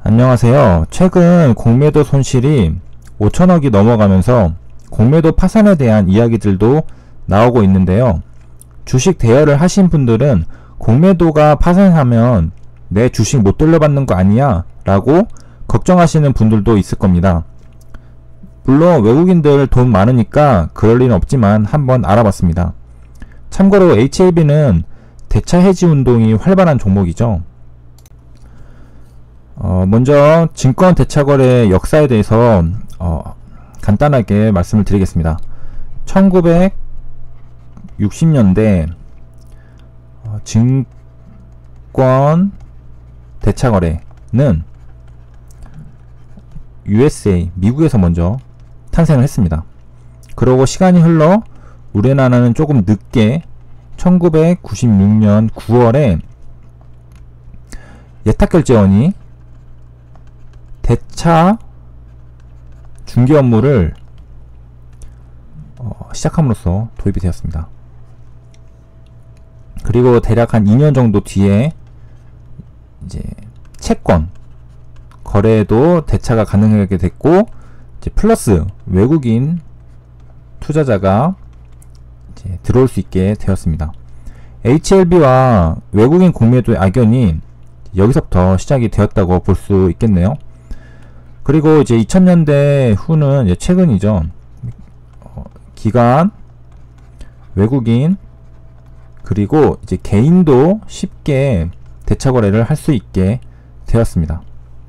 안녕하세요. 최근 공매도 손실이 5천억이 넘어가면서 공매도 파산에 대한 이야기들도 나오고 있는데요. 주식 대여를 하신 분들은 공매도가 파산하면 내 주식 못 돌려받는 거 아니야? 라고 걱정하시는 분들도 있을 겁니다. 물론 외국인들 돈 많으니까 그럴 리는 없지만 한번 알아봤습니다. 참고로 HLB는 대차 해지 운동이 활발한 종목이죠. 먼저 증권 대차 거래 역사에 대해서 간단하게 말씀을 드리겠습니다. 1960년대 증권 대차 거래는 USA, 미국에서 먼저 탄생을 했습니다. 그러고 시간이 흘러 우리나라는 조금 늦게 1996년 9월에 예탁결제원이 대차 중개 업무를 시작함으로써 도입이 되었습니다. 그리고 대략 한 2년 정도 뒤에 이제 채권 거래에도 대차가 가능하게 됐고, 이제 플러스 외국인 투자자가 이제 들어올 수 있게 되었습니다. HLB와 외국인 공매도의 악연이 여기서부터 시작이 되었다고 볼 수 있겠네요. 그리고 이제 2000년대 후는 이제 최근이죠. 기관, 외국인, 그리고 이제 개인도 쉽게 대차 거래를 할 수 있게 되었습니다.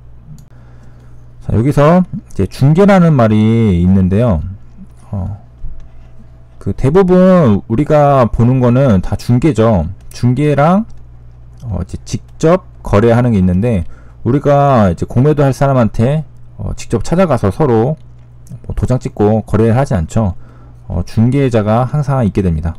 자, 여기서 이제 중개라는 말이 있는데요. 그 대부분 우리가 보는 거는 다 중개죠. 중개랑 이제 직접 거래하는 게 있는데, 우리가 이제 공매도 할 사람한테 직접 찾아가서 서로 도장 찍고 거래를 하지 않죠. 중개자가 항상 있게 됩니다.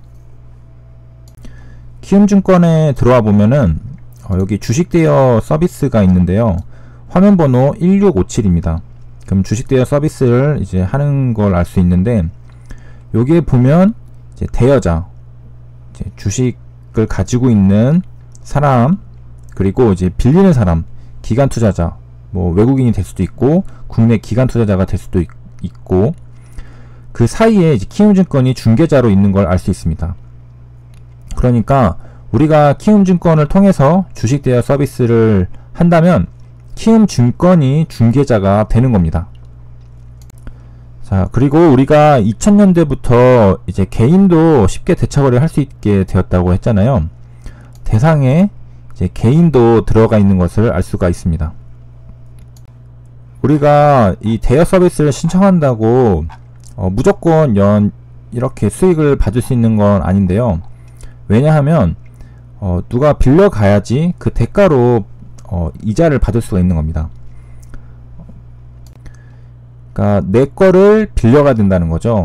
키움증권에 들어와 보면은 여기 주식대여 서비스가 있는데요. 화면번호 1657입니다. 그럼 주식대여 서비스를 이제 하는 걸 알 수 있는데, 여기에 보면 이제 대여자, 이제 주식을 가지고 있는 사람, 그리고 이제 빌리는 사람, 기관 투자자, 뭐 외국인이 될 수도 있고 국내 기관 투자자가 될 수도 있고, 그 사이에 이제 키움증권이 중개자로 있는 걸 알 수 있습니다. 그러니까 우리가 키움증권을 통해서 주식 대여 서비스를 한다면 키움증권이 중개자가 되는 겁니다. 자, 그리고 우리가 2000년대부터 이제 개인도 쉽게 대차 거래를 할 수 있게 되었다고 했잖아요. 대상에 이제 개인도 들어가 있는 것을 알 수가 있습니다. 우리가 이 대여 서비스를 신청한다고 무조건 이렇게 수익을 받을 수 있는 건 아닌데요. 왜냐하면 누가 빌려가야지 그 대가로 이자를 받을 수가 있는 겁니다. 그러니까 내 거를 빌려가야 된다는 거죠.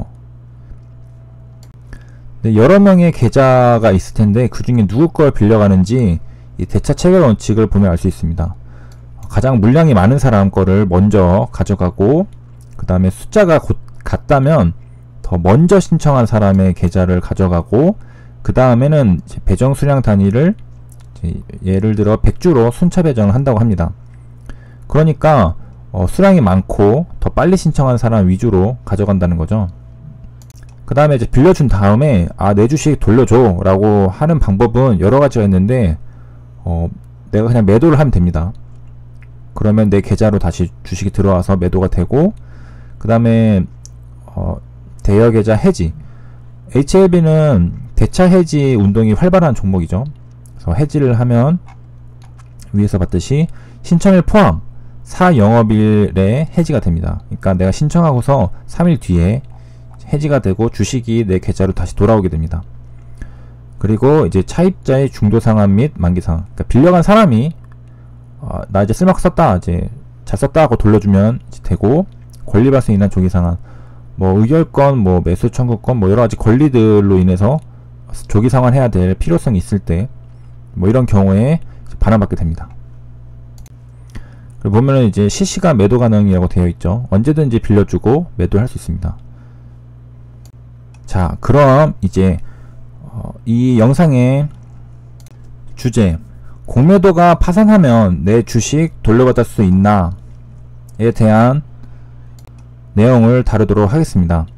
여러 명의 계좌가 있을 텐데 그 중에 누구 걸 빌려가는지 이 대차 체결 원칙을 보면 알 수 있습니다. 가장 물량이 많은 사람 거를 먼저 가져가고, 그 다음에 숫자가 같다면 더 먼저 신청한 사람의 계좌를 가져가고, 그 다음에는 배정 수량 단위를 예를 들어 100주로 순차 배정을 한다고 합니다. 그러니까 수량이 많고 더 빨리 신청한 사람 위주로 가져간다는 거죠. 그 다음에 이제 빌려준 다음에 내 주식 돌려줘 라고 하는 방법은 여러 가지가 있는데, 내가 그냥 매도를 하면 됩니다. 그러면 내 계좌로 다시 주식이 들어와서 매도가 되고, 그 다음에 대여 계좌 해지, HLB는 대차 해지 운동이 활발한 종목이죠. 그래서 해지를 하면 위에서 봤듯이 신청일 포함 4영업일에 해지가 됩니다. 그러니까 내가 신청하고서 3일 뒤에 해지가 되고 주식이 내 계좌로 다시 돌아오게 됩니다. 그리고 이제 차입자의 중도 상환 및 만기 상환, 그러니까 빌려간 사람이 나 이제 쓸만큼 썼다, 이제 잘 썼다 하고 돌려주면 이제 되고, 권리 발생 인한 조기 상환, 뭐 의결권, 뭐 매수 청구권, 뭐 여러 가지 권리들로 인해서 조기 상환해야 될 필요성이 있을 때, 뭐 이런 경우에 반환받게 됩니다. 그리고 보면은 이제 실시간 매도 가능이라고 되어 있죠. 언제든지 빌려주고 매도할 수 있습니다. 자, 그럼 이제 이 영상의 주제, 공매도가 파산하면 내 주식 돌려받을 수 있나에 대한 내용을 다루도록 하겠습니다.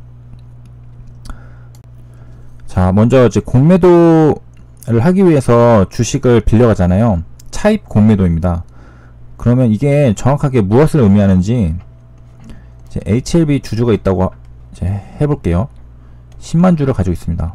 자, 먼저 이제 공매도를 하기 위해서 주식을 빌려가잖아요. 차입 공매도입니다. 그러면 이게 정확하게 무엇을 의미하는지 이제 HLB 주주가 있다고 이제 해볼게요. 10만 주를 가지고 있습니다.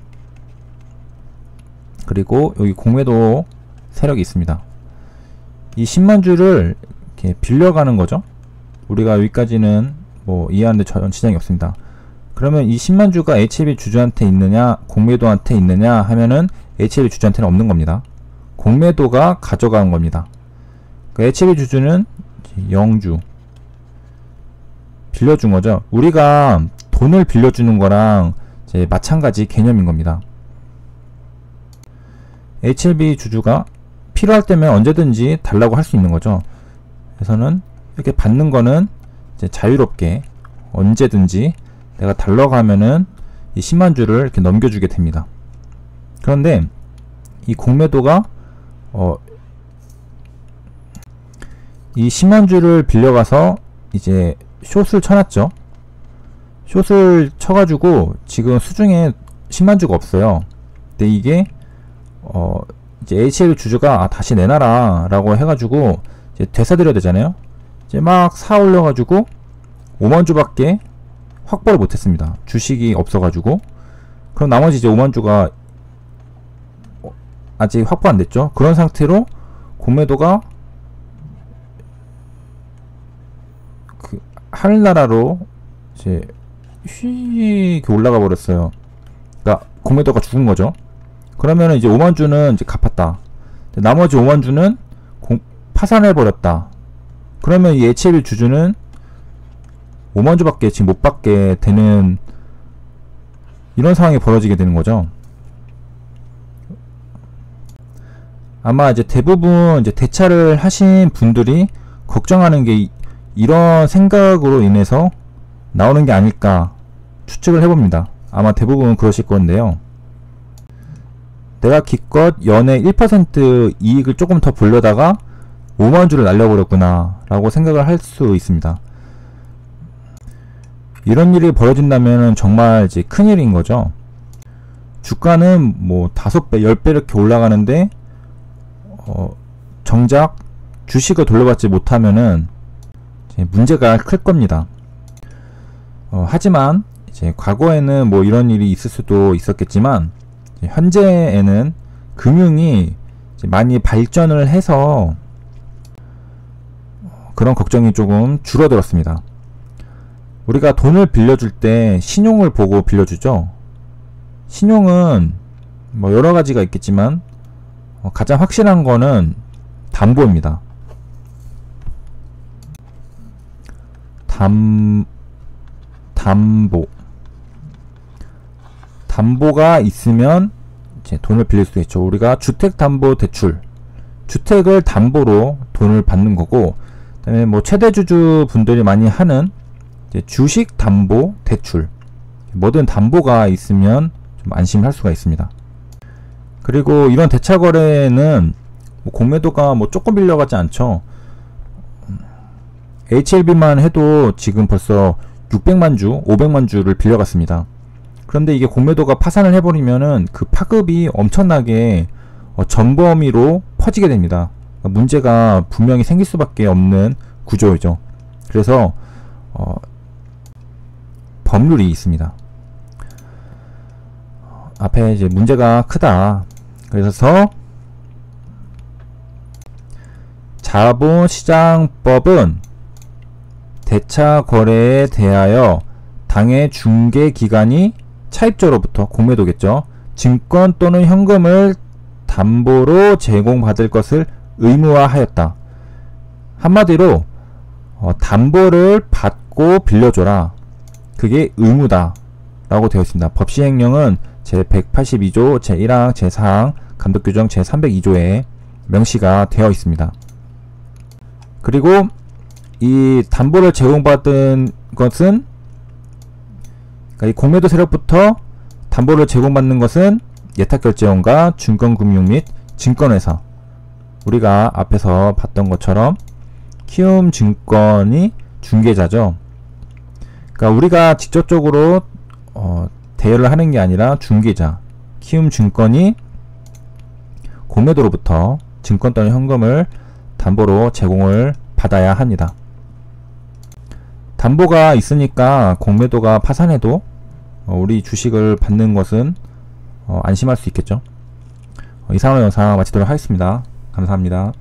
그리고 여기 공매도 세력이 있습니다. 이 10만 주를 이렇게 빌려가는 거죠. 우리가 여기까지는 뭐 이해하는데 전 지장이 없습니다. 그러면 이 10만 주가 HLB 주주한테 있느냐 공매도한테 있느냐 하면은 HLB 주주한테는 없는 겁니다. 공매도가 가져간 겁니다. 그 HLB 주주는 0주 빌려준 거죠. 우리가 돈을 빌려주는 거랑 이제 마찬가지 개념인 겁니다. HLB 주주가 필요할 때면 언제든지 달라고 할 수 있는 거죠. 그래서는 이렇게 받는 거는 이제 자유롭게 언제든지 내가 달라고 하면은 이 10만 주를 이렇게 넘겨주게 됩니다. 그런데 이 공매도가 이 10만 주를 빌려가서 이제 숏을 쳐놨죠. 숏을 쳐가지고 지금 수중에 10만 주가 없어요. 근데 이게 이제 HL 주주가 다시 내놔라 라고 해가지고 이제 되사드려야 되잖아요. 이제 막 사 올려가지고 5만 주밖에 확보를 못했습니다. 주식이 없어가지고. 그럼 나머지 이제 5만 주가 아직 확보 안 됐죠. 그런 상태로 공매도가 그 하늘나라로 이제 휘 올라가 버렸어요. 그러니까 공매도가 죽은 거죠. 그러면은 이제 5만 주는 이제 갚았다. 나머지 5만 주는 파산해 버렸다. 그러면 이 HLB 주주는 5만 주밖에 지금 못 받게 되는 이런 상황이 벌어지게 되는 거죠. 아마 이제 대부분 이제 대차를 하신 분들이 걱정하는 게 이런 생각으로 인해서 나오는 게 아닐까 추측을 해봅니다. 아마 대부분 그러실 건데요. 내가 기껏 연에 1% 이익을 조금 더 벌려다가 5만 주를 날려버렸구나 라고 생각을 할 수 있습니다. 이런 일이 벌어진다면 정말 이제 큰일인 거죠. 주가는 뭐 5배, 10배 이렇게 올라가는데 정작 주식을 돌려받지 못하면은 이제 문제가 클 겁니다. 하지만 이제 과거에는 뭐 이런 일이 있을 수도 있었겠지만 현재에는 금융이 이제 많이 발전을 해서 그런 걱정이 조금 줄어들었습니다. 우리가 돈을 빌려줄 때 신용을 보고 빌려주죠. 신용은 뭐 여러 가지가 있겠지만 가장 확실한 거는 담보입니다. 담보가 있으면 이제 돈을 빌릴 수 있죠. 우리가 주택담보대출, 주택을 담보로 돈을 받는 거고, 그다음에 뭐 최대주주 분들이 많이 하는 이제 주식담보대출, 뭐든 담보가 있으면 좀 안심할 수가 있습니다. 그리고 이런 대차 거래는 뭐 공매도가 뭐 조금 빌려가지 않죠. HLB만 해도 지금 벌써 600만 주, 500만 주를 빌려갔습니다. 그런데 이게 공매도가 파산을 해버리면은 그 파급이 엄청나게 전범위로 퍼지게 됩니다. 문제가 분명히 생길 수밖에 없는 구조이죠. 그래서 법률이 있습니다. 앞에 이제 문제가 크다. 그래서 자본시장법은 대차 거래에 대하여 당해 중개기관이 차입자로부터 공매도겠죠. 증권 또는 현금을 담보로 제공받을 것을 의무화하였다. 한마디로 담보를 받고 빌려줘라. 그게 의무다 라고 되어 있습니다. 법시행령은 제182조 제1항 제4항 감독규정 제302조에 명시가 되어 있습니다. 그리고 이 담보를 제공받은 것은, 그러니까 이 공매도 세력부터 담보를 제공받는 것은 예탁결제원과 증권금융 및 증권회사, 우리가 앞에서 봤던 것처럼 키움증권이 중개자죠. 그러니까 우리가 직접적으로 대여를 하는 게 아니라 중개자, 키움증권이 공매도로부터 증권 또는 현금을 담보로 제공을 받아야 합니다. 담보가 있으니까 공매도가 파산해도 우리 주식을 받는 것은 안심할 수 있겠죠. 이상으로 영상 마치도록 하겠습니다. 감사합니다.